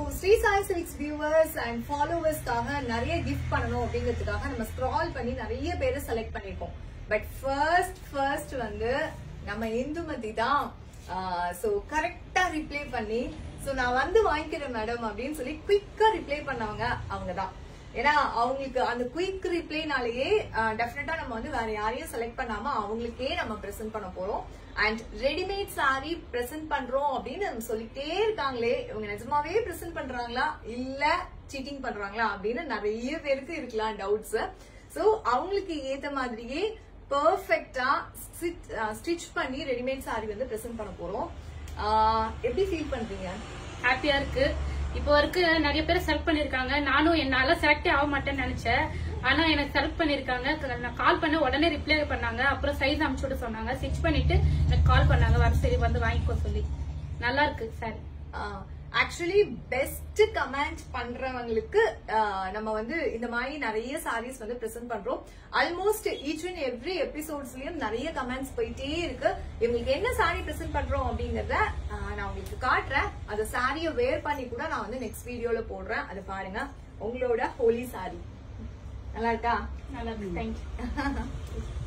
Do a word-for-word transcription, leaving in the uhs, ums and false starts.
Sri Sai silks viewers and ஃபாலோவர்ஸ்க்காக நிறைய gift பண்ணணும் அப்படிங்கிறதுக்காக நம்ம ஸ்க்ரால் பண்ணி நிறைய பேரை செலக்ட் பண்ணிருக்கோம். பட் ஃபர்ஸ்ட் ஃபர்ஸ்ட் வந்து நம்ம இந்துமதி தான் சோ கரெக்டா ரிப்ளை பண்ணி சோ நான் வந்து வாங்கிக்கிறேன் மேடம் அப்படின்னு சொல்லி குயிக்கா ரிப்ளை பண்ணவங்க அவங்கதான். ஏன்னா அவங்களுக்கு அந்த குயிக் ரிப்ளைனாலேயே டெஃபினட்டா நம்ம வந்து வேற யாரையும் செலக்ட் பண்ணாம அவங்களுக்கே நம்ம பிரசன்ட் பண்ண போறோம். அண்ட் ரெடிமேட் சாரி பிரசன்ட் பண்றோம் அப்படின்னு நம்ம சொல்லிட்டே இருக்காங்களே, இவங்க நிஜமாவே பிரசன்ட் பண்றாங்களா இல்ல சீட்டிங் பண்றாங்களா அப்படின்னு நிறைய பேருக்கு இருக்கலாம் டவுட்ஸ். சோ அவங்களுக்கு ஏத்த மாதிரியே பெர்ஃபெக்டா ஸ்டிச் பண்ணி ரெடிமேட் சாரி வந்து பிரசன்ட் பண்ண போறோம். எப்படி ஃபீல் பண்றீங்க? ஹாப்பியா இருக்கு. இப்போ வரைக்கும் நிறைய பேர் செலக்ட் பண்ணிருக்காங்க. நானும் என்னால செலக்டே ஆக மாட்டேன்னு நினைச்சேன். ஆனா எனக்கு செலக்ட் பண்ணிருக்காங்க. நான் கால் பண்ண உடனே ரிப்ளை பண்ணாங்க. அப்புறம் சைஸ் அனுப்பிச்சு விட சொன்னாங்க. ஸ்டிச் பண்ணிட்டு எனக்கு கால் பண்ணாங்க, வர சரி வந்து வாங்கிக்கோ சொல்லி. நல்லா இருக்கு சாரி. ஆக்சுவலி பெஸ்ட் கமெண்ட் பண்றவங்களுக்கு நம்ம வந்து இந்த மாதிரி நிறைய சாரீஸ் வந்து பிரசன்ட் பண்றோம். ஆல்மோஸ்ட் ஈச் அண்ட் எவ்ரி எபிசோட்ஸ்லயும் நிறைய கமெண்ட்ஸ் போயிட்டே இருக்கு. இவங்களுக்கு என்ன சாரி பிரசன்ட் பண்றோம் அப்படிங்கறத நான் உங்களுக்கு காட்டுறேன். அந்த சாரியை வேர் பண்ணி கூட நான் வந்து நெக்ஸ்ட் வீடியோல போடுறேன். அதை பாருங்க. உங்களோட ஹோலி சாரி நல்லா இருக்கா? நல்லா இருக்கு. தேங்க்யூ.